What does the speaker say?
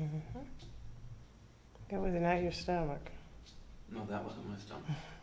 That was not your stomach. No, that wasn't my stomach.